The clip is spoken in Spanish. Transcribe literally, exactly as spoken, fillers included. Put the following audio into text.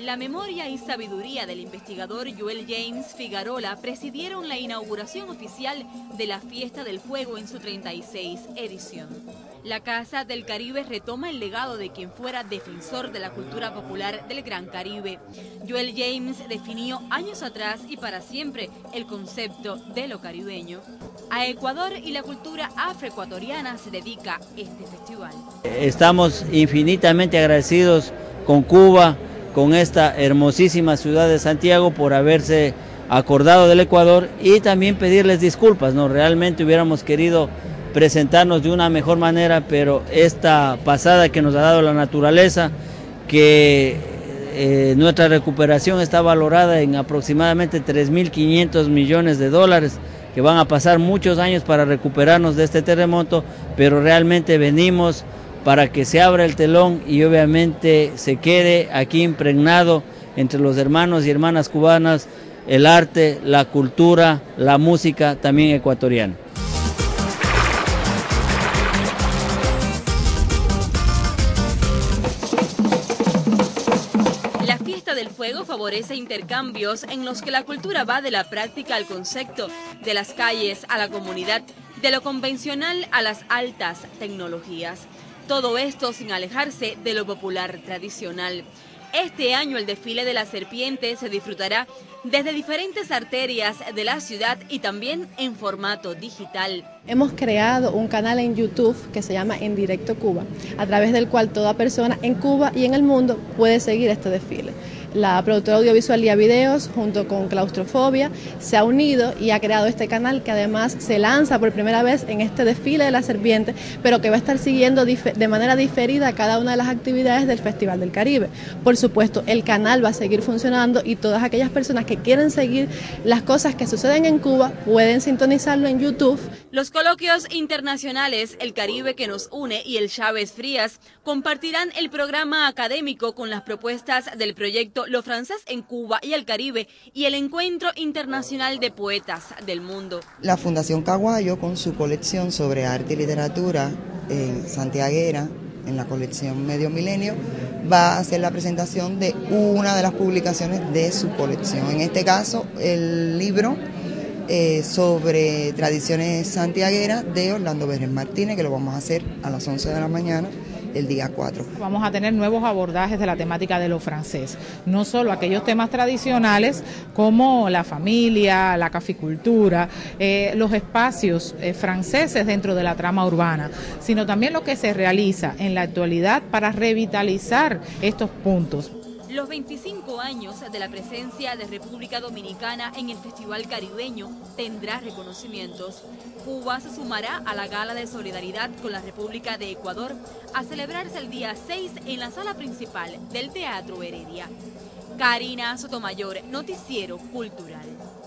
La memoria y sabiduría del investigador Joel James Figarola presidieron la inauguración oficial de la Fiesta del Fuego en su treinta y seis edición. La Casa del Caribe retoma el legado de quien fuera defensor de la cultura popular del Gran Caribe. Joel James definió años atrás y para siempre el concepto de lo caribeño. A Ecuador y la cultura afroecuatoriana se dedica este festival. Estamos infinitamente agradecidos con Cuba, con esta hermosísima ciudad de Santiago por haberse acordado del Ecuador y también pedirles disculpas, ¿no? Realmente hubiéramos querido presentarnos de una mejor manera, pero esta pasada que nos ha dado la naturaleza, que eh, nuestra recuperación está valorada en aproximadamente tres mil quinientos millones de dólares, que van a pasar muchos años para recuperarnos de este terremoto, pero realmente venimos para que se abra el telón y obviamente se quede aquí impregnado entre los hermanos y hermanas cubanas el arte, la cultura, la música también ecuatoriana. La Fiesta del Fuego favorece intercambios en los que la cultura va de la práctica al concepto, de las calles a la comunidad, de lo convencional a las altas tecnologías. Todo esto sin alejarse de lo popular tradicional. Este año el desfile de la serpiente se disfrutará desde diferentes arterias de la ciudad y también en formato digital. Hemos creado un canal en YouTube que se llama En Directo Cuba, a través del cual toda persona en Cuba y en el mundo puede seguir este desfile. La productora audiovisual Lía Videos, junto con Claustrofobia, se ha unido y ha creado este canal que además se lanza por primera vez en este desfile de la serpiente, pero que va a estar siguiendo de manera diferida cada una de las actividades del Festival del Caribe. Por supuesto, el canal va a seguir funcionando y todas aquellas personas que quieren seguir las cosas que suceden en Cuba pueden sintonizarlo en YouTube. Los coloquios internacionales El Caribe que nos une y el Chávez Frías compartirán el programa académico con las propuestas del proyecto Lo Francés en Cuba y el Caribe y el Encuentro Internacional de Poetas del Mundo. La Fundación Caguayo, con su colección sobre arte y literatura eh, santiaguera, en la colección Medio Milenio, va a hacer la presentación de una de las publicaciones de su colección. En este caso, el libro eh, sobre tradiciones santiagueras de Orlando Vélez Martínez, que lo vamos a hacer a las once de la mañana. El día cuatro. Vamos a tener nuevos abordajes de la temática de lo francés, no solo aquellos temas tradicionales como la familia, la caficultura, eh, los espacios eh, franceses dentro de la trama urbana, sino también lo que se realiza en la actualidad para revitalizar estos puntos. Los veinticinco años de la presencia de República Dominicana en el Festival Caribeño tendrá reconocimientos. Cuba se sumará a la gala de solidaridad con la República de Ecuador a celebrarse el día seis en la sala principal del Teatro Heredia. Karina Sotomayor, Noticiero Cultural.